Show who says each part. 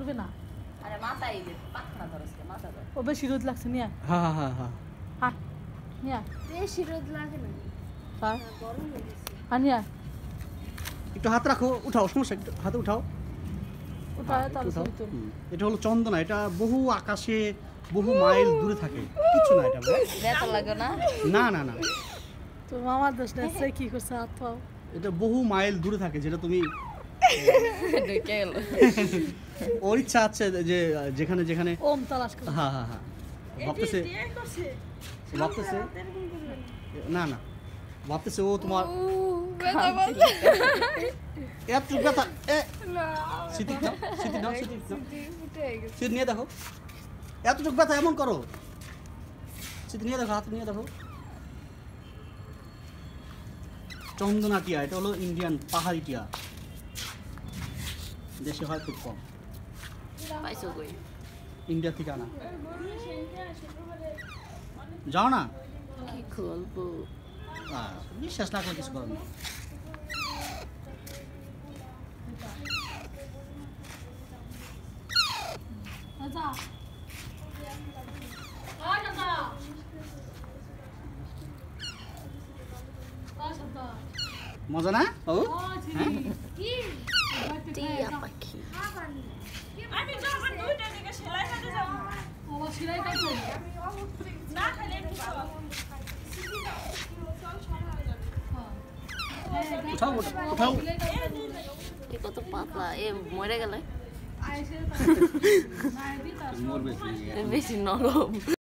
Speaker 1: হবে না
Speaker 2: আরে মাথায় এই পাখনা ধরছে মাথা ধর
Speaker 1: ও বেশি রোদ লাগছে নিয়া
Speaker 3: হ্যাঁ
Speaker 1: হ্যাঁ নিয়া
Speaker 4: বেশি রোদ লাগে না
Speaker 1: হ্যাঁ
Speaker 4: গরম হয়ে গেছে
Speaker 1: নিয়া
Speaker 3: একটু হাত রাখো, উঠাও, সমস্যা, একটু হাতে উঠাও।
Speaker 1: ওটা তাহলে
Speaker 3: উঠাও।
Speaker 1: তো
Speaker 3: এটা হলো চন্দনা, এটা বহু আকাশে বহু মাইল দূরে থাকে, কিছু না এটা।
Speaker 2: ব্যথা লাগে না
Speaker 3: না না না,
Speaker 1: তো মামার দোষ না সে কি করছে হাত পাও
Speaker 3: এটা বহু মাইল দূরে থাকে, যেটা তুমি
Speaker 2: ঢুকে গেল
Speaker 3: ওর ইচ্ছা আছে যে যেখানে যেখানে
Speaker 1: ওম তালাশ করে
Speaker 3: হ্যাঁ হ্যাঁ হ্যাঁ ভাবতেছে ভাবতেছে না না ভাবতেছে ও তোমার এত ব্যথা স্মৃতি দাও, স্মৃতি দাও, স্মৃতি দাও, স্মৃতি নিয়ে দেখো, এতটুকু ব্যথা এমন করো, স্মৃতি নিয়ে দেখো, হাত নিয়ে দেখো। চন্দনা টিয়া, এটা হলো ইন্ডিয়ান পাহাড়ি টিয়া, দেশে হয় খুব কম,
Speaker 2: পাইছো কই
Speaker 3: ইন্ডিয়া থেকে আনা। যাও না,
Speaker 2: কি খুলবো
Speaker 3: বিশ্বাস না করে কিছু করো না।
Speaker 1: আচ্ছা আচ্ছা আচ্ছা
Speaker 3: মজা না ও হ্যাঁ
Speaker 2: টিয়া পাখি
Speaker 4: আমি যখন দুইটা দিকে সেলাই করতে যাব
Speaker 1: ও সেলাই করছে
Speaker 4: না খালি একটু
Speaker 3: উঠাও উঠাও,
Speaker 2: এ কত পাতলা এ মরে গেলে
Speaker 3: মরবে
Speaker 2: বেশি নরম